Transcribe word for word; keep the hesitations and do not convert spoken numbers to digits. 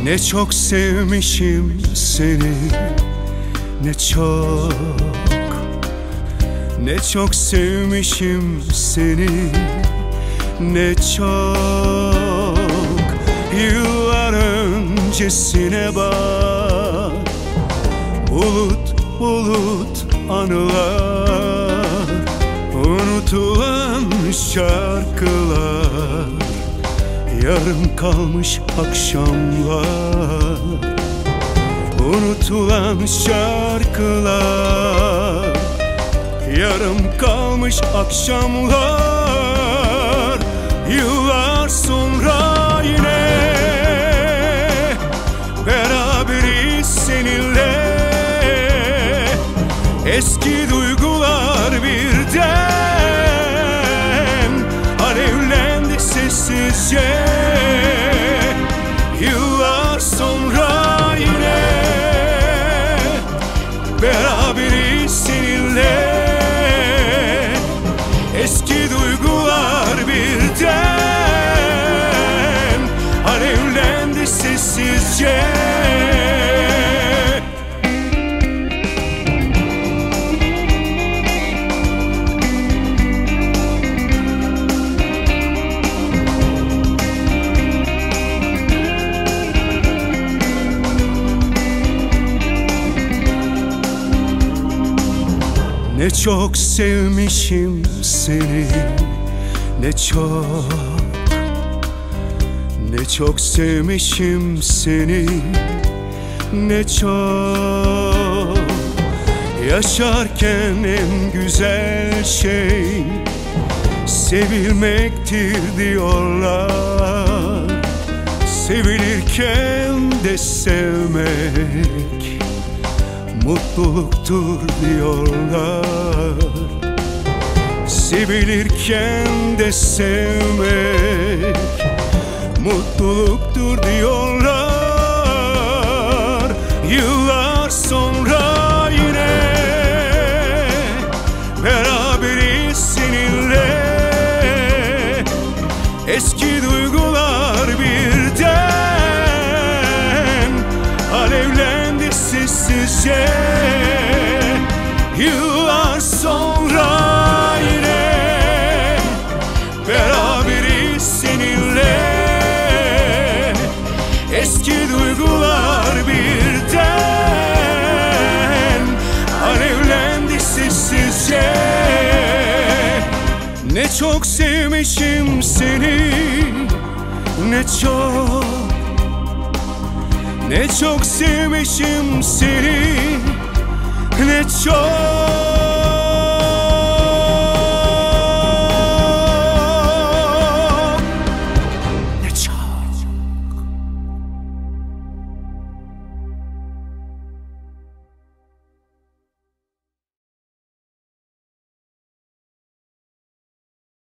Ne çok sevmişim seni, ne çok, ne çok sevmişim seni, ne çok. Yıllar öncesine bak, bulut bulut anılar, unutulan şarkılar, yarım kalmış akşamlar, unutulan şarkılar, yarım kalmış akşamlar. Yıllar sonra yine beraberiz seninle, eski duygular birden alevlendi sessizce. Yıllar sonra yine beraberiz seninle, eski duygular birden alevlendi sessizce. Ne çok sevmişim seni, ne çok, ne çok sevmişim seni, ne çok. Yaşarken en güzel şey sevilmektir diyorlar, sevilirken de sevmek mutluluktur diyorlar, sevilirken de sevmek mutluluktur diyorlar. Yıllar sonra yine beraberiz seninle, eski duygular birden alevlendi sessizce. Yıllar sonra yine beraberiz seninle, eski duygular birden alevlendi sessizce. Ne çok sevmişim seni, ne çok, ne çok sevmişim seni, ne çok.